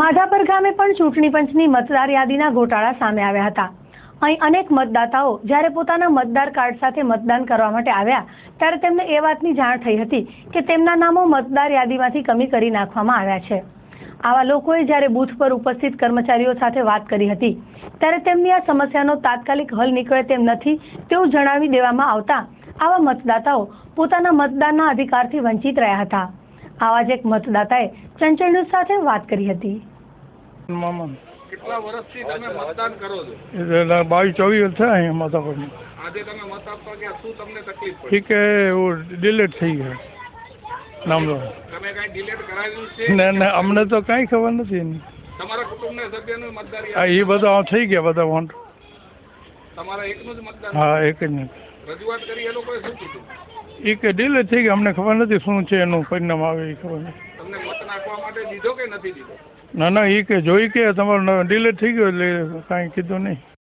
માધાપર ગામે પણ ચૂંટણી પંચની મતદાર યાદીના ગોટાળા સામે આવ્યા હતા। અહીં અનેક મતદાતાઓ જ્યારે પોતાના મતદાર કાર્ડ સાથે મતદાન કરવા માટે આવ્યા ત્યારે તેમને એ વાતની જાણ થઈ હતી કે તેમના નામો મતદાર યાદીમાંથી કમી કરી નાખવામાં આવ્યા છે। આવા લોકોએ જ્યારે બૂથ પર ઉપસ્થિત કર્મચારીઓ સાથે વાત કરી હતી ત્યારે તેમની આ સમસ્યાનો તાત્કાલિક હલ નીકળે તેમ નથી તેવું જણાવી દેવામાં આવતા આવા મતદાતાઓ પોતાના મતદાનના અધિકારથી વંચિત રહ્યા હતા। આવા જ એક મતદાતાએ ચંચળ ન્યૂઝ સાથે વાત કરી હતી। કેટલા વર્ષથી તમે મતદાન કરો છો? 22-24 વર્ષ થયા અહીંયા માધાપરમાં। આજે તમે મત આપવા ગયા, શું તમને તકલીફ પડી? ઠીક એ ડિલેટ થઈ ગયા નામ લો। તમે કઈ ડિલેટ કરાવ્યું છે? ના અમને તો કઈ ખબર નથી એની। તમારા કુટુંબના સભ્યનું મતદાર હા એ બધા થઈ ગયા બધા વોન્ટ। તમારા એકનું જ મતદાન? હા એક જ નથી। રજૂઆત કરી એ લોકોએ શું કીધું? એ કે ડિલેટ થઈ ગયા, અમને ખબર નથી શું છે એનું પરિણામ આવે એ ખબર નથી। તમને મત નાખવા માટે દીધો કે નથી દીધો? ના એ કે જોઈ કે તમારું ડિલેટ થઈ ગયો એટલે કાંઈ કીધું નહીં।